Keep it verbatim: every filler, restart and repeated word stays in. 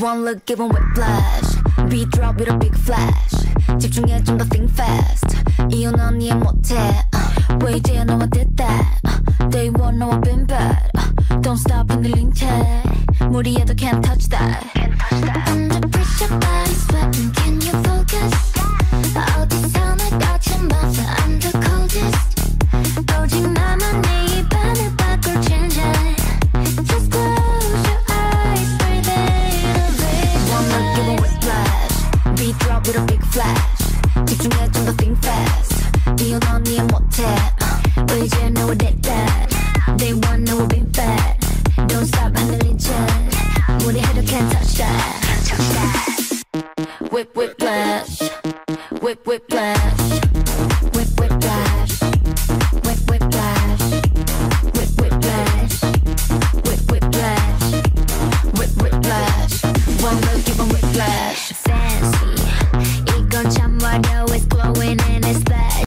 one look give 'em whiplash beat drop with a big flash 집중해 좀 더 think fast 이유는 언니의 못해 uh, 왜 이제야 너와 됐다 uh, day one 너와 been bad uh, don't stop 흔들린 채 무리해도 can't touch that